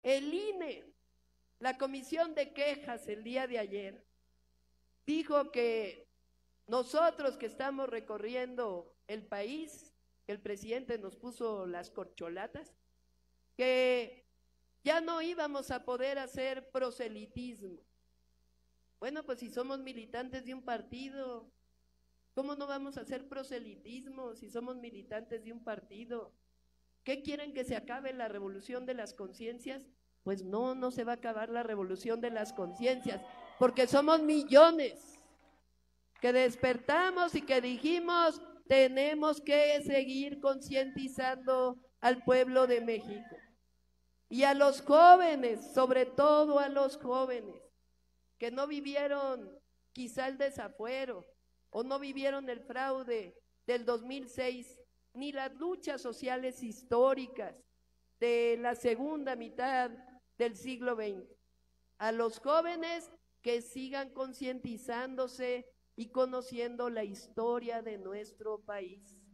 El INE, la comisión de quejas el día de ayer, dijo que nosotros que estamos recorriendo el país, que el presidente nos puso las corcholatas, que ya no íbamos a poder hacer proselitismo. Bueno, pues si somos militantes de un partido, ¿cómo no vamos a hacer proselitismo si somos militantes de un partido? ¿Qué quieren, que se acabe la revolución de las conciencias? Pues no, no se va a acabar la revolución de las conciencias, porque somos millones que despertamos y que dijimos, tenemos que seguir concientizando al pueblo de México y a los jóvenes, sobre todo a los jóvenes que no vivieron quizá el desafuero o no vivieron el fraude del 2006, ni las luchas sociales históricas de la segunda mitad del siglo XX. A los jóvenes que sigan concientizándose y conociendo la historia de nuestro país.